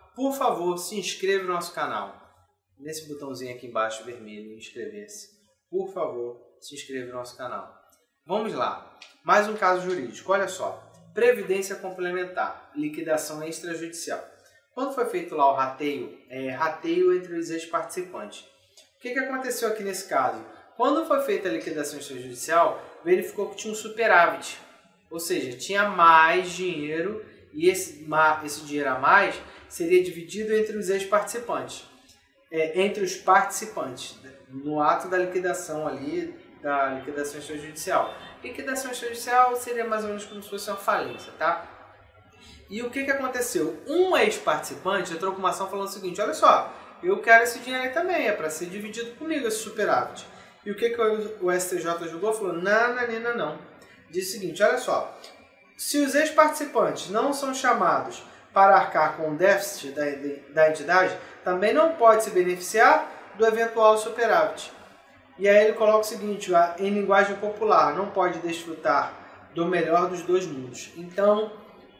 por favor, se inscreva no nosso canal. Nesse botãozinho aqui embaixo vermelho, inscrever-se. Por favor, se inscreva no nosso canal. Vamos lá. Mais um caso jurídico. Olha só. Previdência complementar. Liquidação extrajudicial. Quando foi feito lá o rateio, rateio entre os ex-participantes. O que aconteceu aqui nesse caso? Quando foi feita a liquidação extrajudicial, verificou que tinha um superávit. Ou seja, tinha mais dinheiro e esse dinheiro a mais seria dividido entre os ex-participantes. Entre os participantes, né? No ato da liquidação ali, da liquidação extrajudicial. Liquidação extrajudicial seria mais ou menos como se fosse uma falência, tá? E o que aconteceu? Um ex-participante entrou com uma ação falando o seguinte: olha só, eu quero esse dinheiro aí também, é para ser dividido comigo esse superávit. E o que o STJ julgou? Falou: não. Diz o seguinte: olha só, se os ex-participantes não são chamados para arcar com o déficit da entidade, também não pode se beneficiar do eventual superávit. E aí ele coloca o seguinte, em linguagem popular: não pode desfrutar do melhor dos dois mundos. Então,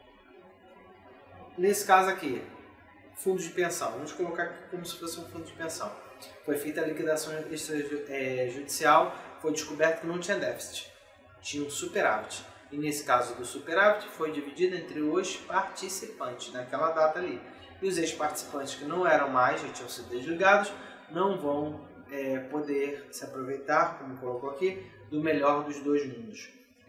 nesse caso aqui, fundo de pensão. Vamos colocar aqui como se fosse um fundo de pensão. Foi feita a liquidação extrajudicial, foi descoberto que não tinha déficit, tinha um superávit. E nesse caso do superávit foi dividido entre os participantes naquela data ali. E os ex-participantes que não eram mais, já tinham sido desligados, não vão poder se aproveitar, como colocou aqui, do melhor dos dois mundos.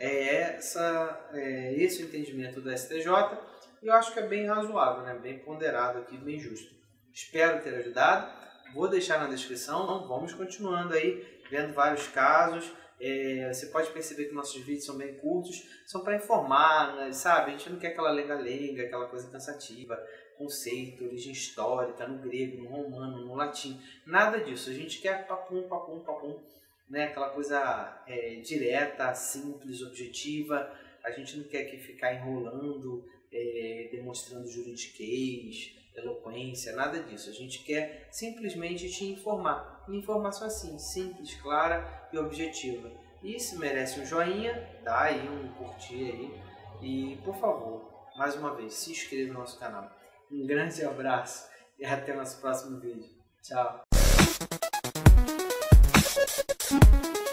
Esse o entendimento do STJ, e eu acho que é bem razoável, né? Bem ponderado aqui, bem justo. Espero ter ajudado. Vou deixar na descrição. Vamos continuando aí, vendo vários casos. Você pode perceber que nossos vídeos são bem curtos, são para informar, né? Sabe? A gente não quer aquela lenga-lenga, aquela coisa cansativa, conceito, origem histórica, no grego, no romano, no latim, nada disso. A gente quer papum, né? Aquela coisa direta, simples, objetiva. A gente não quer ficar enrolando, demonstrando juridiquês, eloquência, nada disso. A gente quer simplesmente te informar. Informação assim, simples, clara e objetiva. E se merece um joinha, dá aí um curtir aí. E por favor, mais uma vez, se inscreva no nosso canal. Um grande abraço e até o nosso próximo vídeo. Tchau!